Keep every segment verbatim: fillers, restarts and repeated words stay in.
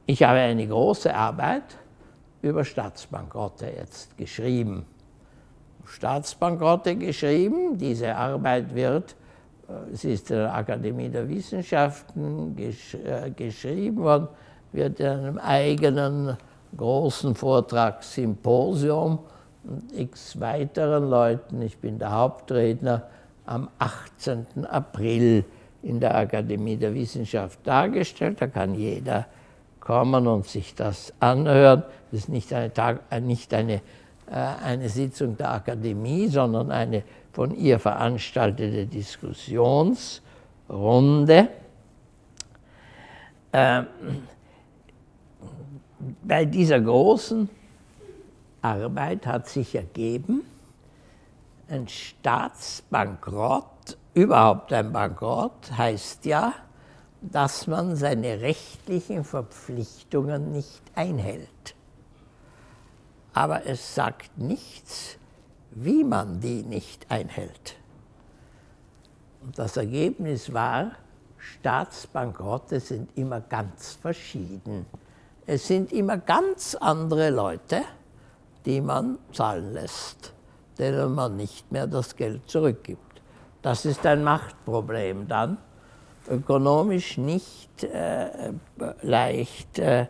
Ich habe eine große Arbeit über Staatsbankrotte jetzt geschrieben. Staatsbankrotte geschrieben, diese Arbeit wird, sie ist in der Akademie der Wissenschaften gesch äh, geschrieben worden, wird in einem eigenen großen Vortragssymposium und x weiteren Leuten, ich bin der Hauptredner, am achtzehnten April in der Akademie der Wissenschaft dargestellt. Da kann jeder kommen und sich das anhören. Das ist nicht eine, Tag, nicht eine, äh, eine Sitzung der Akademie, sondern eine von ihr veranstaltete Diskussionsrunde. Ähm, bei dieser großen Arbeit hat sich ergeben, ein Staatsbankrott, überhaupt ein Bankrott, heißt ja, dass man seine rechtlichen Verpflichtungen nicht einhält. Aber es sagt nichts, wie man die nicht einhält. Und das Ergebnis war, Staatsbankrotte sind immer ganz verschieden. Es sind immer ganz andere Leute, die man zahlen lässt, denen man nicht mehr das Geld zurückgibt. Das ist ein Machtproblem dann, ökonomisch nicht äh, leicht äh,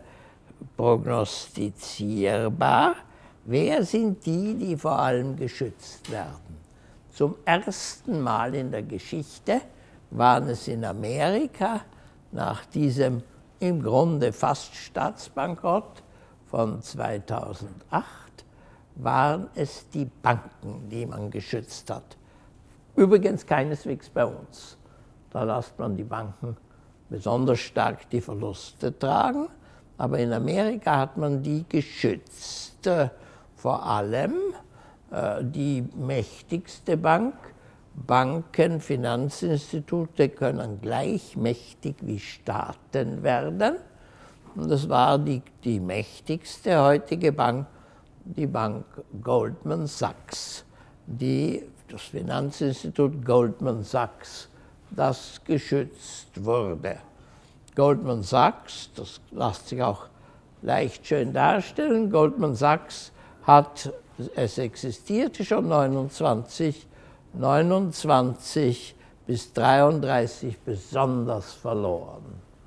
prognostizierbar. Wer sind die, die vor allem geschützt werden? Zum ersten Mal in der Geschichte waren es in Amerika nach diesem im Grunde fast Staatsbankrott von zweitausendacht, waren es die Banken, die man geschützt hat. Übrigens keineswegs bei uns. Da lässt man die Banken besonders stark die Verluste tragen, aber in Amerika hat man die geschützt. Vor allem äh, die mächtigste Bank. Banken, Finanzinstitute können gleich mächtig wie Staaten werden. Und das war die, die mächtigste heutige Bank, die Bank Goldman Sachs, die, das Finanzinstitut Goldman Sachs, das geschützt wurde. Goldman Sachs, das lässt sich auch leicht schön darstellen, Goldman Sachs hat, es existierte schon neunundzwanzig, neunundzwanzig bis dreiunddreißig besonders verloren.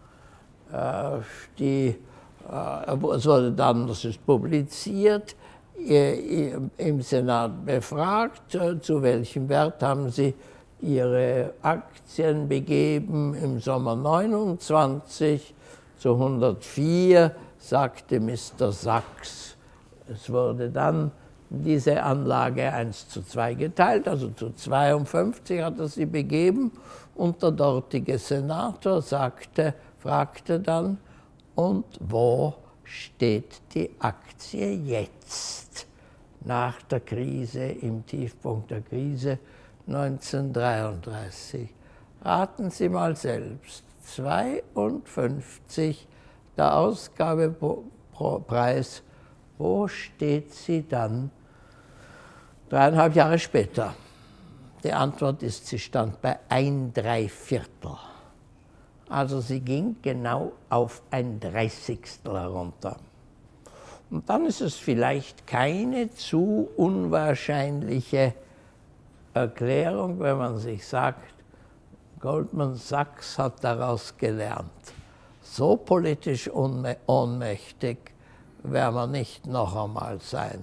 Äh, die, äh, es wurde dann, das ist publiziert, äh, im Senat befragt, äh, zu welchem Wert haben Sie Ihre Aktien begeben im Sommer neunundzwanzig, zu hundertvier, sagte Mister Sachs. Es wurde dann diese Anlage eins zu zwei geteilt, also zu zweiundfünfzig hat er sie begeben, und der dortige Senator sagte, fragte dann, und wo steht die Aktie jetzt, nach der Krise, im Tiefpunkt der Krise neunzehnhundertdreiunddreißig? Raten Sie mal selbst, zweiundfünfzig, der Ausgabepreis, wo steht sie dann dreieinhalb Jahre später? Die Antwort ist, sie stand bei ein Dreiviertel. Also sie ging genau auf ein Dreißigstel herunter. Und dann ist es vielleicht keine zu unwahrscheinliche Erklärung, wenn man sich sagt, Goldman Sachs hat daraus gelernt. So politisch ohnmächtig werden wir nicht noch einmal sein.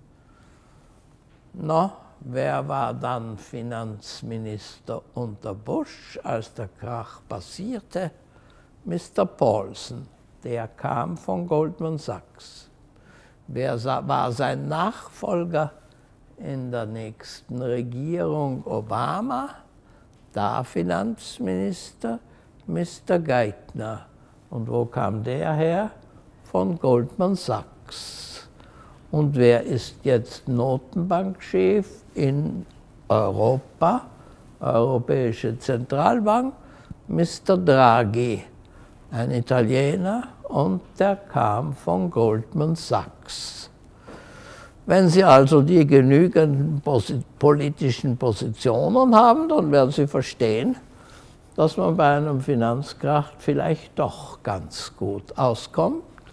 No, wer war dann Finanzminister unter Bush, als der Krach passierte? Mister Paulson, der kam von Goldman Sachs. Wer war sein Nachfolger in der nächsten Regierung Obama? Da Finanzminister Mister Geithner. Und wo kam der her? Von Goldman Sachs. Und wer ist jetzt Notenbankchef in Europa, Europäische Zentralbank? Mister Draghi, ein Italiener, und der kam von Goldman Sachs. Wenn Sie also die genügenden posi- politischen Positionen haben, dann werden Sie verstehen, dass man bei einem Finanzkrach vielleicht doch ganz gut auskommt.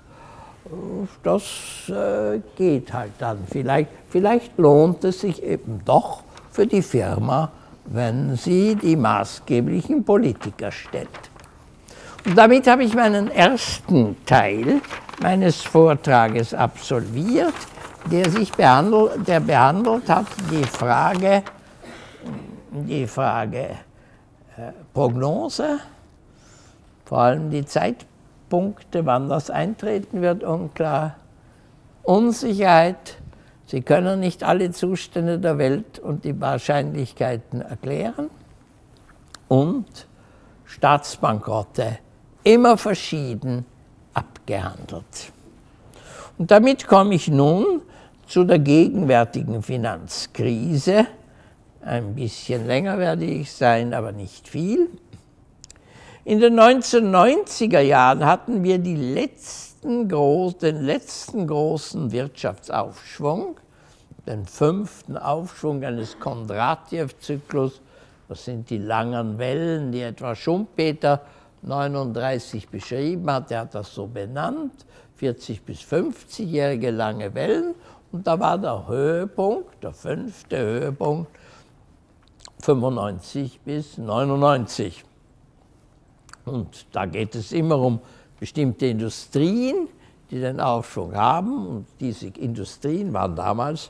das äh, geht halt dann. Vielleicht, vielleicht lohnt es sich eben doch für die Firma, wenn sie die maßgeblichen Politiker stellt. Und damit habe ich meinen ersten Teil meines Vortrages absolviert, der sich behandelt, der behandelt hat die Frage, die Frage äh, Prognose, vor allem die Zeitpunkte, wann das eintreten wird, unklar, Unsicherheit. Sie können nicht alle Zustände der Welt und die Wahrscheinlichkeiten erklären und Staatsbankrotte, immer verschieden abgehandelt. Und damit komme ich nun zu der gegenwärtigen Finanzkrise. Ein bisschen länger werde ich sein, aber nicht viel. In den neunzehnhundertneunziger Jahren hatten wir die letzten groß, den letzten großen Wirtschaftsaufschwung, den fünften Aufschwung eines Kondratjew-Zyklus. Das sind die langen Wellen, die etwa Schumpeter neununddreißig beschrieben hat. Er hat das so benannt, vierzig bis fünfzigjährige lange Wellen. Und da war der Höhepunkt, der fünfte Höhepunkt, fünfundneunzig bis neunundneunzig. Und da geht es immer um bestimmte Industrien, die den Aufschwung haben. Und diese Industrien waren damals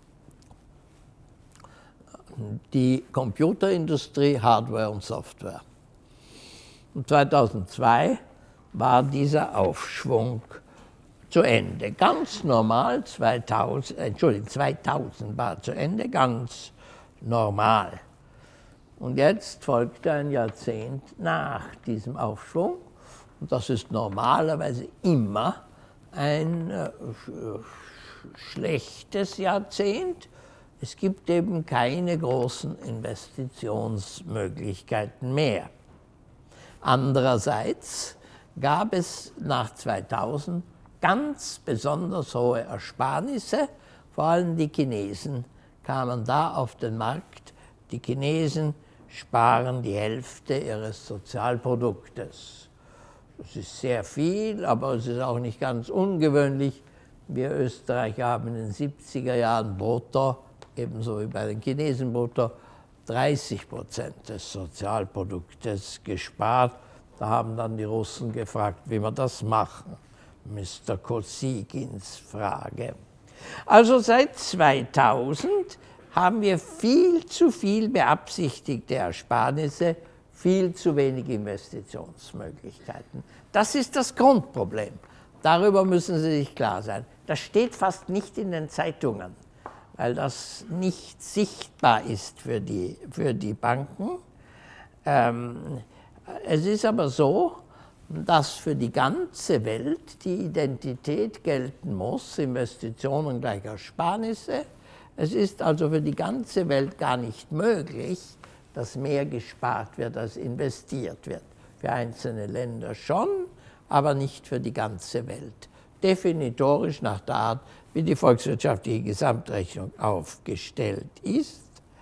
die Computerindustrie, Hardware und Software. Und zweitausendzwei war dieser Aufschwung zu Ende. Ganz normal, zweitausend, Entschuldigung, zweitausend war zu Ende, ganz normal. Und jetzt folgte ein Jahrzehnt nach diesem Aufschwung. Und das ist normalerweise immer ein äh, schlechtes Jahrzehnt. Es gibt eben keine großen Investitionsmöglichkeiten mehr. Andererseits gab es nach zweitausend ganz besonders hohe Ersparnisse. Vor allem die Chinesen kamen da auf den Markt. Die Chinesen sparen die Hälfte ihres Sozialproduktes. Das ist sehr viel, aber es ist auch nicht ganz ungewöhnlich. Wir Österreicher haben in den siebziger Jahren brutto, ebenso wie bei den Chinesen brutto, dreißig Prozent des Sozialproduktes gespart. Da haben dann die Russen gefragt, wie wir das machen. Mister Kosygins Frage. Also seit zweitausend haben wir viel zu viel beabsichtigte Ersparnisse, viel zu wenig Investitionsmöglichkeiten. Das ist das Grundproblem. Darüber müssen Sie sich klar sein. Das steht fast nicht in den Zeitungen, weil das nicht sichtbar ist für die, für die Banken. Ähm, es ist aber so, dass für die ganze Welt die Identität gelten muss, Investitionen gleich Ersparnisse. Es ist also für die ganze Welt gar nicht möglich, dass mehr gespart wird, als investiert wird. Für einzelne Länder schon, aber nicht für die ganze Welt. Definitorisch nach der Art, wie die volkswirtschaftliche Gesamtrechnung aufgestellt ist.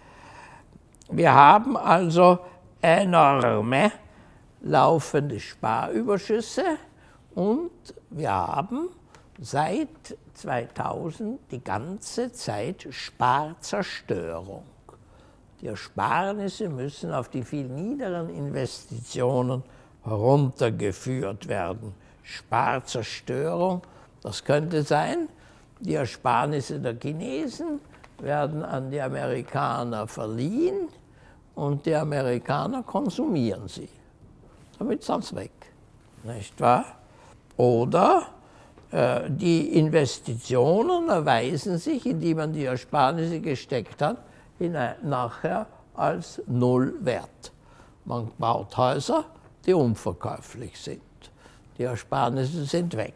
Wir haben also enorme laufende Sparüberschüsse und wir haben seit zweitausend die ganze Zeit Sparzerstörung. Die Ersparnisse müssen auf die viel niederen Investitionen heruntergeführt werden. Sparzerstörung, das könnte sein, die Ersparnisse der Chinesen werden an die Amerikaner verliehen und die Amerikaner konsumieren sie. Damit sind sie weg, nicht wahr? Oder äh, die Investitionen erweisen sich, in die man die Ersparnisse gesteckt hat, hinein, nachher als null wert. Man baut Häuser, die unverkäuflich sind. Die Ersparnisse sind weg.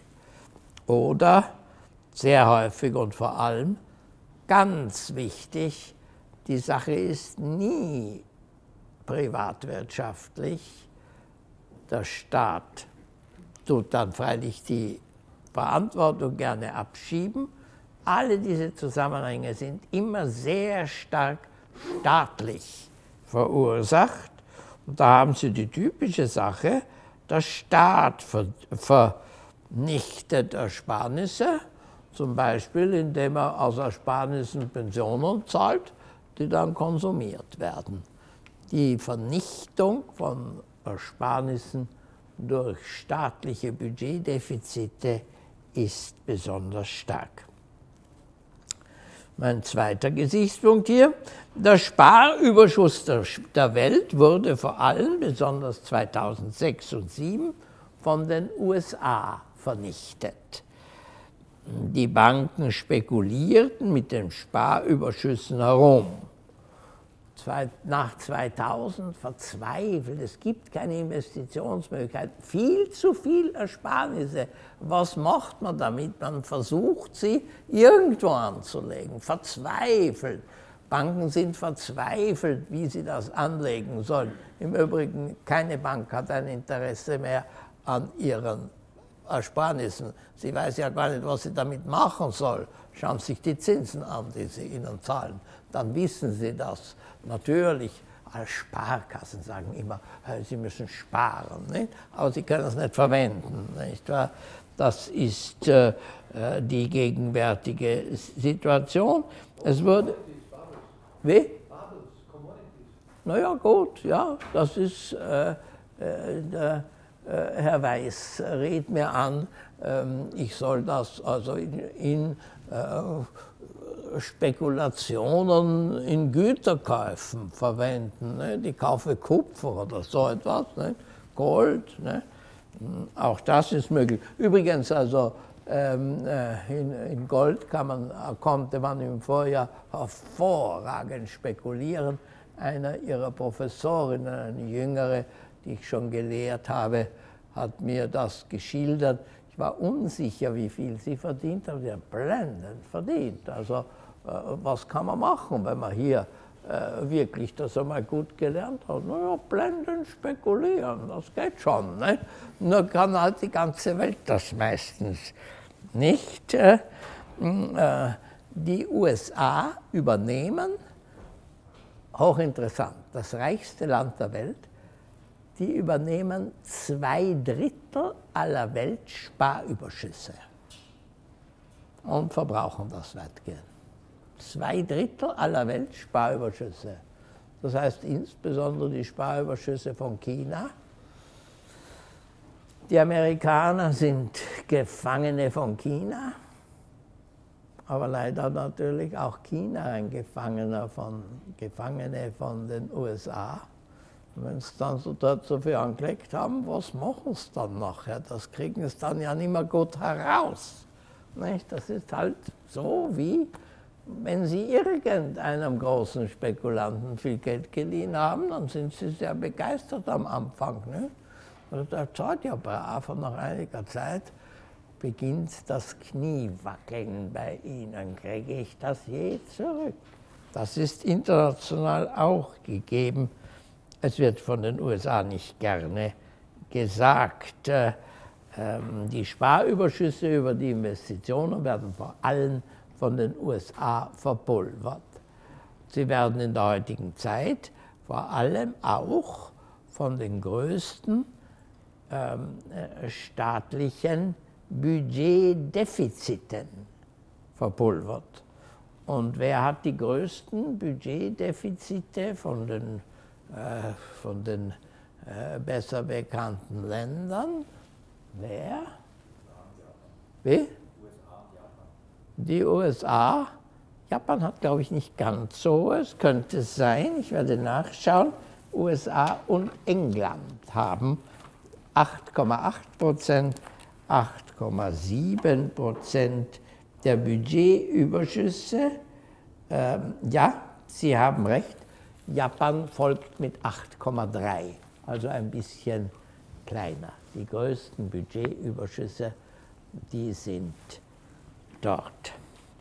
Oder sehr häufig und vor allem, ganz wichtig, die Sache ist nie privatwirtschaftlich. Der Staat tut dann freilich die Verantwortung gerne abschieben. Alle diese Zusammenhänge sind immer sehr stark staatlich verursacht. Und da haben Sie die typische Sache, der Staat ver, ver, vernichtet Ersparnisse, zum Beispiel indem er aus Ersparnissen Pensionen zahlt, die dann konsumiert werden. Die Vernichtung von Ersparnissen durch staatliche Budgetdefizite ist besonders stark. Mein zweiter Gesichtspunkt hier: Der Sparüberschuss der, der Welt wurde vor allem, besonders zweitausendsechs und zweitausendsieben, von den U S A vernichtet. Die Banken spekulierten mit den Sparüberschüssen herum. Nach zweitausend verzweifelt, es gibt keine Investitionsmöglichkeit, viel zu viel Ersparnisse. Was macht man damit? Man versucht, sie irgendwo anzulegen, verzweifelt. Banken sind verzweifelt, wie sie das anlegen sollen. Im Übrigen, keine Bank hat ein Interesse mehr an ihren Ersparnissen. Sie weiß ja gar nicht, was sie damit machen soll. Schauen Sie sich die Zinsen an, die sie ihnen zahlen. Dann wissen Sie das. Natürlich, als Sparkassen sagen immer, sie müssen sparen, nicht? Aber sie können es nicht verwenden. Nicht wahr? Das ist äh, die gegenwärtige Situation. Es wurde. Wie? Naja, gut, ja, das ist. Äh, äh, der, äh, Herr Weiß rät mir an, äh, ich soll das also in. in äh, Spekulationen in Güterkäufen verwenden. Ne? Die kaufe Kupfer oder so etwas, ne? Gold. Ne? Auch das ist möglich. Übrigens, also ähm, in, in Gold kann man, konnte man im Vorjahr hervorragend spekulieren. Einer ihrer Professorinnen, eine jüngere, die ich schon gelehrt habe, hat mir das geschildert. Ich war unsicher, wie viel sie verdient, aber sie hat blendend verdient. Also was kann man machen, wenn man hier äh, wirklich das einmal gut gelernt hat? Naja, blendend spekulieren, das geht schon. Nicht? Nur kann halt die ganze Welt das meistens nicht. Äh, äh, die U S A übernehmen, hochinteressant, das reichste Land der Welt, die übernehmen zwei Drittel aller Weltsparüberschüsse und verbrauchen das weitgehend. Zwei Drittel aller Weltsparüberschüsse. Das heißt insbesondere die Sparüberschüsse von China. Die Amerikaner sind Gefangene von China, aber leider natürlich auch China ein Gefangener von, Gefangene von den U S A. Wenn sie dann so dort so viel angelegt haben, was machen sie dann nachher? Das kriegen sie dann ja nicht mehr gut heraus. Nicht? Das ist halt so, wie wenn Sie irgendeinem großen Spekulanten viel Geld geliehen haben, dann sind Sie sehr begeistert am Anfang. Nicht? Also der zahlt ja brav und nach einiger Zeit beginnt das Kniewackeln bei Ihnen. Kriege ich das je zurück? Das ist international auch gegeben. Es wird von den U S A nicht gerne gesagt. Äh, ähm, die Sparüberschüsse über die Investitionen werden vor allem von den U S A verpulvert. Sie werden in der heutigen Zeit vor allem auch von den größten ähm, staatlichen Budgetdefiziten verpulvert. Und wer hat die größten Budgetdefizite von den, äh, von den äh, besser bekannten Ländern? Wer? Wie? Die U S A. Japan hat, glaube ich, nicht ganz so. Es könnte sein, ich werde nachschauen, U S A und England haben acht Komma acht Prozent, acht Komma sieben Prozent der Budgetüberschüsse. Ähm, ja, Sie haben recht, Japan folgt mit acht Komma drei, also ein bisschen kleiner. Die größten Budgetüberschüsse, die sind dort.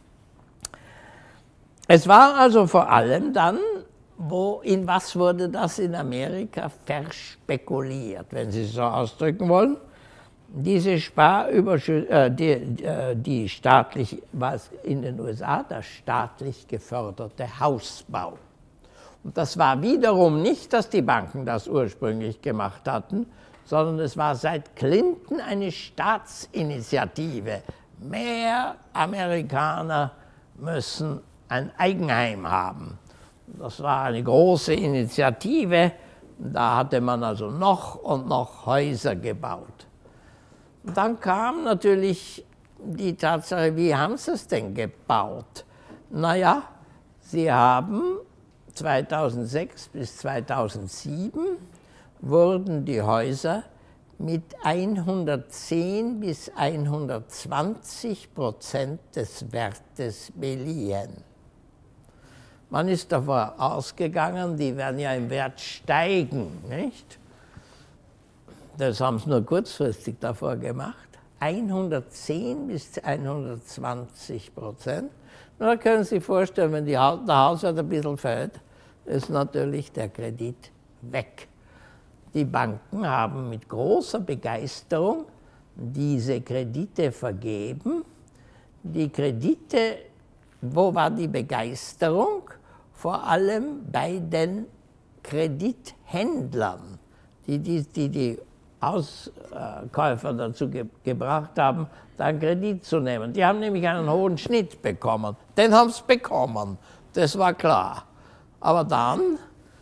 Es war also vor allem dann, wo, in was wurde das in Amerika verspekuliert, wenn Sie es so ausdrücken wollen? Diese Sparüberschüsse, äh, die, äh, die staatlich, was in den U S A der staatlich geförderte Hausbau. Und das war wiederum nicht, dass die Banken das ursprünglich gemacht hatten, sondern es war seit Clinton eine Staatsinitiative. Mehr Amerikaner müssen ein Eigenheim haben. Das war eine große Initiative. Da hatte man also noch und noch Häuser gebaut. Und dann kam natürlich die Tatsache, wie haben sie es denn gebaut? Naja, sie haben zweitausendsechs bis zweitausendsieben wurden die Häuser mit hundertzehn bis hundertzwanzig Prozent des Wertes beliehen. Man ist davon ausgegangen, die werden ja im Wert steigen, nicht? Das haben sie nur kurzfristig davor gemacht. hundertzehn bis hundertzwanzig Prozent. Da können Sie sich vorstellen, wenn die ha der Hauswert ein bisschen fällt, ist natürlich der Kredit weg. Die Banken haben mit großer Begeisterung diese Kredite vergeben. Die Kredite, wo war die Begeisterung? Vor allem bei den Kredithändlern, die die, die, die Hauskäufer dazu ge gebracht haben, dann Kredit zu nehmen. Die haben nämlich einen hohen Schnitt bekommen. Den haben sie bekommen, das war klar. Aber dann,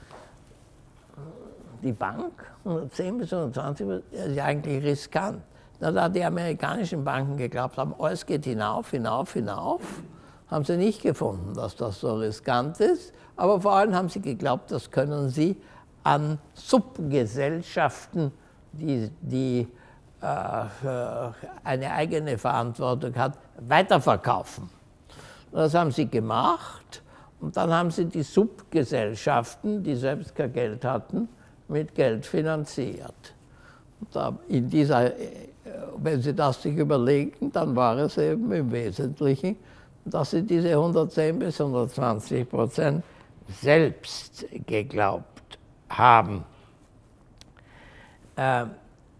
die Bank, hundertzehn bis hundertzwanzig, ist ja eigentlich riskant. Na, da die amerikanischen Banken geglaubt haben, alles geht hinauf, hinauf, hinauf, haben sie nicht gefunden, dass das so riskant ist. Aber vor allem haben sie geglaubt, das können sie an Subgesellschaften, die, die äh, eine eigene Verantwortung hat, weiterverkaufen. Das haben sie gemacht und dann haben sie die Subgesellschaften, die selbst kein Geld hatten, mit Geld finanziert. Und da in dieser, wenn Sie das sich überlegen, dann war es eben im Wesentlichen, dass sie diese hundertzehn bis hundertzwanzig Prozent selbst geglaubt haben. Äh,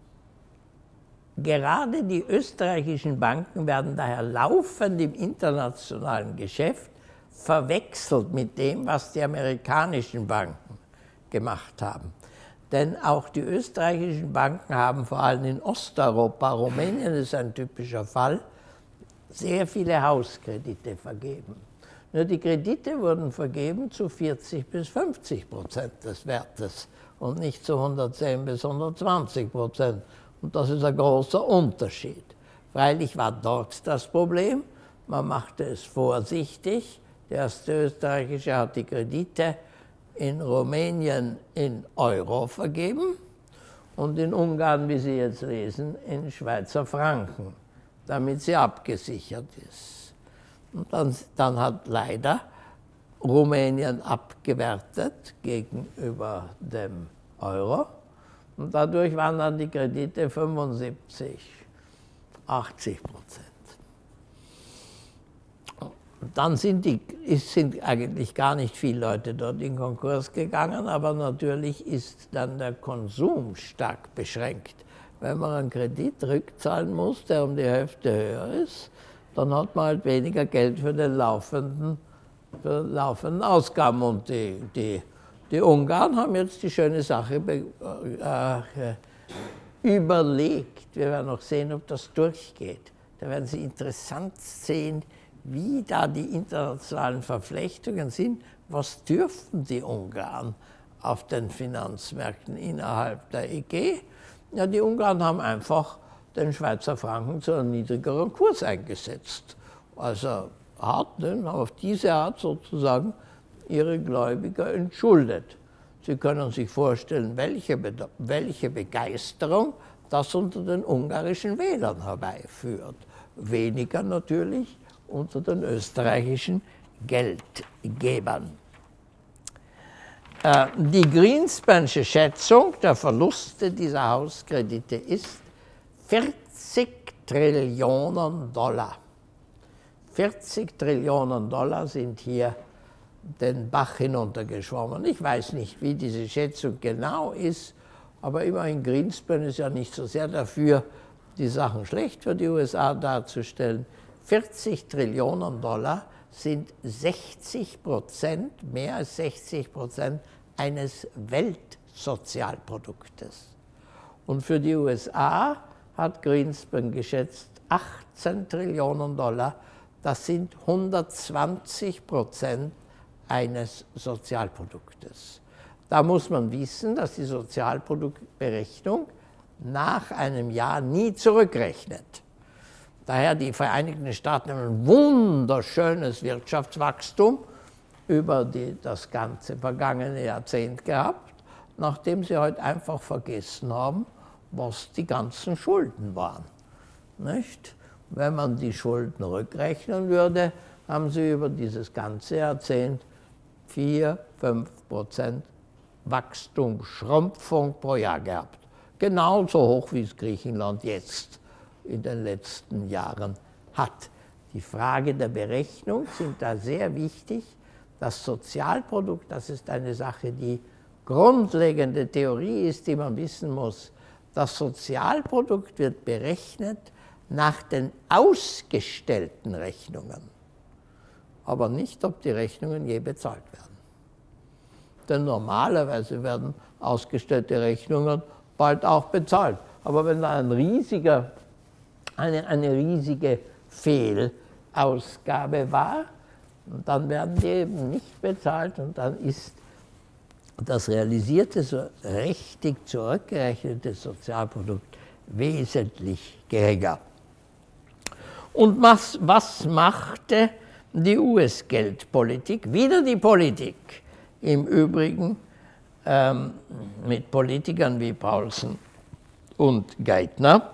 gerade die österreichischen Banken werden daher laufend im internationalen Geschäft verwechselt mit dem, was die amerikanischen Banken gemacht haben. Denn auch die österreichischen Banken haben vor allem in Osteuropa, Rumänien ist ein typischer Fall, sehr viele Hauskredite vergeben. Nur die Kredite wurden vergeben zu vierzig bis fünfzig Prozent des Wertes und nicht zu hundertzehn bis hundertzwanzig Prozent. Und das ist ein großer Unterschied. Freilich war dort das Problem, man machte es vorsichtig. Der erste österreichische hat die Kredite in Rumänien in Euro vergeben und in Ungarn, wie Sie jetzt lesen, in Schweizer Franken, damit sie abgesichert ist. Und dann, dann hat leider Rumänien abgewertet gegenüber dem Euro und dadurch waren dann die Kredite fünfundsiebzig, achtzig Prozent. Dann sind, die, sind eigentlich gar nicht viele Leute dort in Konkurs gegangen, aber natürlich ist dann der Konsum stark beschränkt. Wenn man einen Kredit rückzahlen muss, der um die Hälfte höher ist, dann hat man halt weniger Geld für den laufenden, für den laufenden Ausgaben. Und die, die, die Ungarn haben jetzt die schöne Sache äh, überlegt. Wir werden noch sehen, ob das durchgeht. Da werden Sie interessant sehen, wie da die internationalen Verflechtungen sind. Was dürfen die Ungarn auf den Finanzmärkten innerhalb der E G? Ja, die Ungarn haben einfach den Schweizer Franken zu einem niedrigeren Kurs eingesetzt. Also hat ne, auf diese Art sozusagen ihre Gläubiger entschuldet. Sie können sich vorstellen, welche, Be welche Begeisterung das unter den ungarischen Wählern herbeiführt. Weniger natürlich unter den österreichischen Geldgebern. Äh, die Greenspansche Schätzung der Verluste dieser Hauskredite ist vierzig Trillionen Dollar. vierzig Trillionen Dollar sind hier den Bach hinuntergeschwommen. Ich weiß nicht, wie diese Schätzung genau ist, aber immerhin Greenspan ist ja nicht so sehr dafür, die Sachen schlecht für die U S A darzustellen. vierzig Trillionen Dollar sind sechzig Prozent, mehr als sechzig Prozent eines Weltsozialproduktes. Und für die U S A hat Greenspan geschätzt achtzehn Trillionen Dollar. Das sind hundertzwanzig Prozent eines Sozialproduktes. Da muss man wissen, dass die Sozialproduktberechnung nach einem Jahr nie zurückrechnet. Daher die Vereinigten Staaten haben ein wunderschönes Wirtschaftswachstum über die, das ganze vergangene Jahrzehnt gehabt, nachdem sie heute einfach vergessen haben, was die ganzen Schulden waren. Nicht? Wenn man die Schulden rückrechnen würde, haben sie über dieses ganze Jahrzehnt vier, fünf Prozent Wachstum, Schrumpfung pro Jahr gehabt. Genauso hoch, wie es Griechenland jetzt in den letzten Jahren hat. Die Frage der Berechnung sind da sehr wichtig. Das Sozialprodukt, das ist eine Sache, die grundlegende Theorie ist, die man wissen muss. Das Sozialprodukt wird berechnet nach den ausgestellten Rechnungen, aber nicht, ob die Rechnungen je bezahlt werden. Denn normalerweise werden ausgestellte Rechnungen bald auch bezahlt. Aber wenn da ein riesiger, eine, eine riesige Fehlausgabe war, dann werden die eben nicht bezahlt und dann ist das realisierte, so richtig zurückgerechnete Sozialprodukt wesentlich geringer. Und was, was machte die U S-Geldpolitik? Wieder die Politik. Im Übrigen ähm, mit Politikern wie Paulsen und Geithner.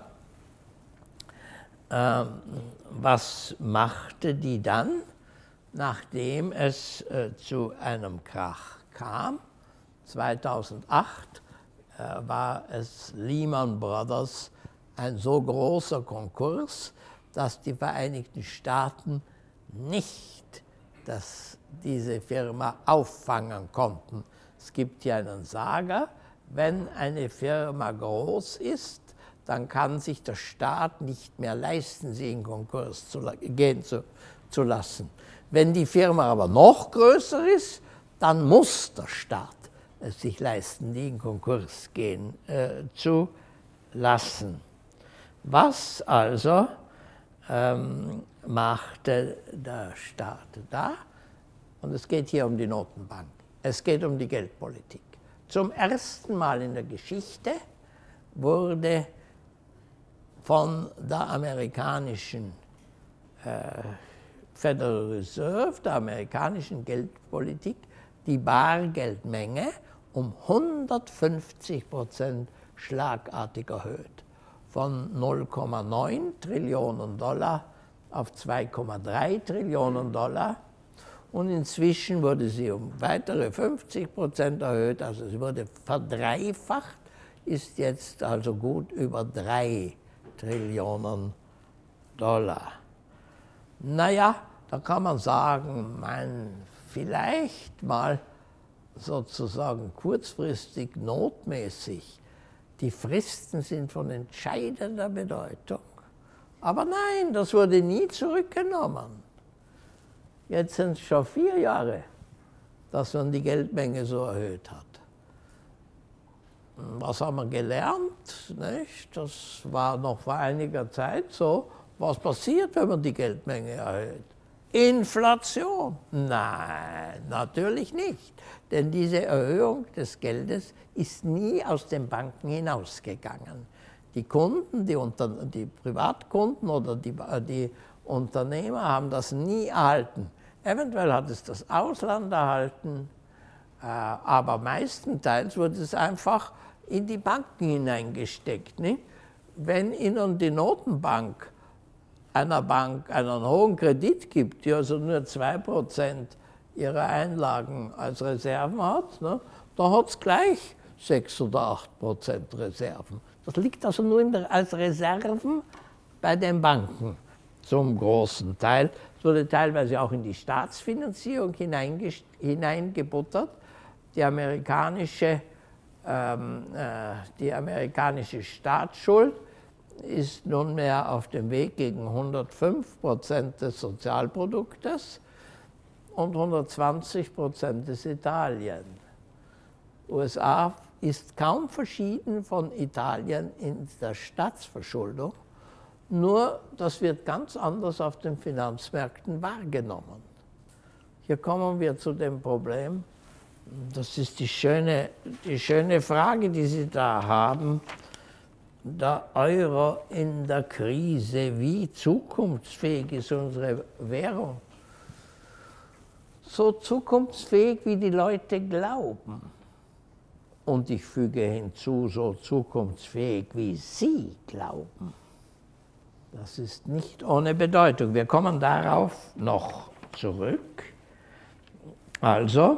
Ähm, was machte die dann, nachdem es äh, zu einem Krach kam? zweitausendacht äh, war es Lehman Brothers ein so großer Konkurs, dass die Vereinigten Staaten nicht das, diese Firma auffangen konnten. Es gibt hier einen Sager, wenn eine Firma groß ist, dann kann sich der Staat nicht mehr leisten, sie in Konkurs zu, gehen zu, zu lassen. Wenn die Firma aber noch größer ist, dann muss der Staat es sich leisten, die in Konkurs gehen äh, zu lassen. Was also ähm, machte der Staat da? Und es geht hier um die Notenbank. Es geht um die Geldpolitik. Zum ersten Mal in der Geschichte wurde von der amerikanischen äh, Federal Reserve, der amerikanischen Geldpolitik, die Bargeldmenge um hundertfünfzig Prozent schlagartig erhöht. Von null Komma neun Trillionen Dollar auf zwei Komma drei Trillionen Dollar. Und inzwischen wurde sie um weitere fünfzig Prozent erhöht, also sie wurde verdreifacht, ist jetzt also gut über drei Trillionen Dollar. Naja, da kann man sagen, man vielleicht mal sozusagen kurzfristig notmäßig. Die Fristen sind von entscheidender Bedeutung. Aber nein, das wurde nie zurückgenommen. Jetzt sind es schon vier Jahre, dass man die Geldmenge so erhöht hat. Was haben wir gelernt? Nicht? Das war noch vor einiger Zeit so. Was passiert, wenn man die Geldmenge erhöht? Inflation? Nein, natürlich nicht. Denn diese Erhöhung des Geldes ist nie aus den Banken hinausgegangen. Die Kunden, die, Unter die Privatkunden oder die, die Unternehmer haben das nie erhalten. Eventuell hat es das Ausland erhalten, äh, aber meistenteils wurde es einfach in die Banken hineingesteckt. Nicht? Wenn Ihnen die Notenbank einer Bank einen hohen Kredit gibt, die also nur zwei Prozent ihrer Einlagen als Reserven hat, ne, da hat es gleich sechs oder acht Prozent Reserven. Das liegt also nur in der, als Reserven bei den Banken zum großen Teil. Es wurde teilweise auch in die Staatsfinanzierung hineingebuttert. Die amerikanische, ähm, äh, die amerikanische Staatsschuld ist nunmehr auf dem Weg gegen hundertfünf Prozent des Sozialproduktes und hundertzwanzig Prozent des Italien. U S A ist kaum verschieden von Italien in der Staatsverschuldung, nur das wird ganz anders auf den Finanzmärkten wahrgenommen. Hier kommen wir zu dem Problem, das ist die schöne, die schöne Frage, die Sie da haben, der Euro in der Krise, wie zukunftsfähig ist unsere Währung? So zukunftsfähig, wie die Leute glauben. Und ich füge hinzu, so zukunftsfähig, wie Sie glauben. Das ist nicht ohne Bedeutung. Wir kommen darauf noch zurück. Also,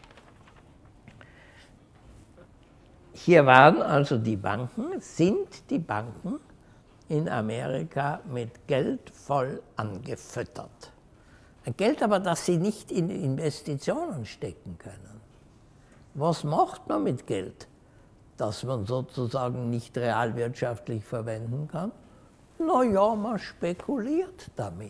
hier waren also die Banken, sind die Banken in Amerika mit Geld voll angefüttert. Geld aber, das sie nicht in Investitionen stecken können. Was macht man mit Geld, das man sozusagen nicht realwirtschaftlich verwenden kann? Na ja, man spekuliert damit.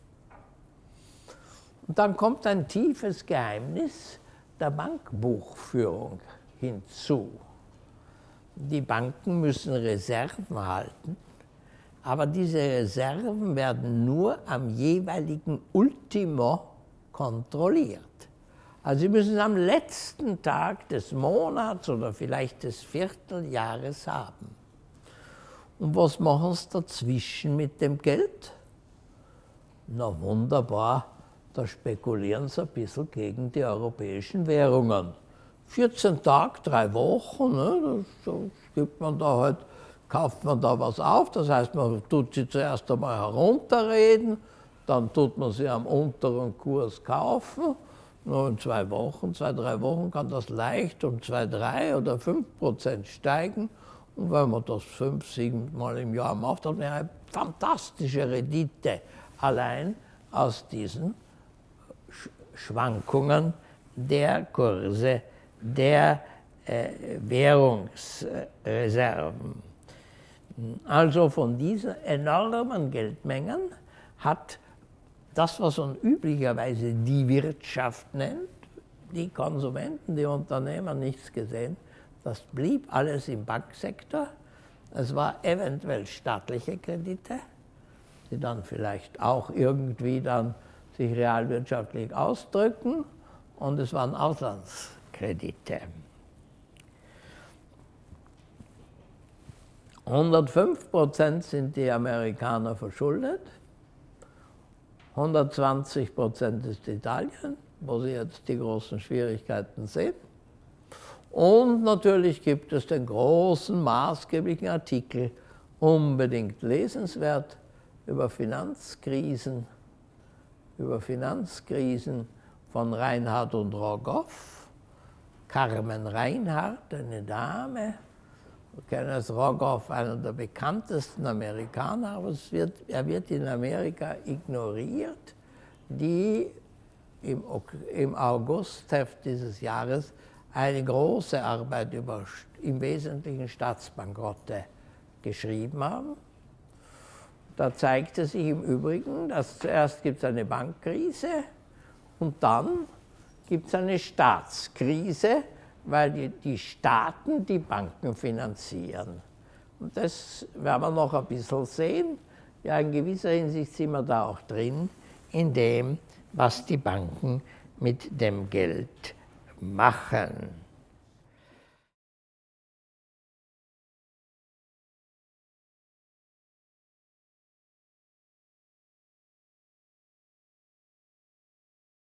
Und dann kommt ein tiefes Geheimnis der Bankbuchführung hinzu. Die Banken müssen Reserven halten, aber diese Reserven werden nur am jeweiligen Ultimo kontrolliert. Also sie müssen es am letzten Tag des Monats oder vielleicht des Vierteljahres haben. Und was machen sie dazwischen mit dem Geld? Na wunderbar, da spekulieren sie ein bisschen gegen die europäischen Währungen. vierzehn Tage, drei Wochen, ne, das gibt man da halt, kauft man da was auf, das heißt, man tut sie zuerst einmal herunterreden, dann tut man sie am unteren Kurs kaufen, nur in zwei Wochen, zwei, drei Wochen kann das leicht um zwei, drei oder fünf Prozent steigen. Und wenn man das fünf, sieben Mal im Jahr macht, hat man eine fantastische Rendite allein aus diesen Schwankungen der Kurse, der äh, Währungsreserven. Also von diesen enormen Geldmengen hat das, was man üblicherweise die Wirtschaft nennt, die Konsumenten, die Unternehmer, nichts gesehen. Das blieb alles im Banksektor. Es war eventuell staatliche Kredite, die dann vielleicht auch irgendwie dann sich realwirtschaftlich ausdrücken, und es waren Auslandskredite. hundertfünf Prozent sind die Amerikaner verschuldet, hundertzwanzig Prozent ist Italien, wo sie jetzt die großen Schwierigkeiten sehen. Und natürlich gibt es den großen, maßgeblichen Artikel, unbedingt lesenswert, über Finanzkrisen, über Finanzkrisen von Reinhard und Rogoff. Carmen Reinhard, eine Dame, wir kennen als Rogoff, einer der bekanntesten Amerikaner, aber es wird, er wird in Amerika ignoriert, die im, im Augustheft dieses Jahres eine große Arbeit über im Wesentlichen Staatsbankrotte geschrieben haben. Da zeigte sich im Übrigen, dass zuerst gibt es eine Bankkrise und dann gibt es eine Staatskrise, weil die, die Staaten die Banken finanzieren. Und das werden wir noch ein bisschen sehen. Ja, in gewisser Hinsicht sind wir da auch drin, in dem, was die Banken mit dem Geld machen.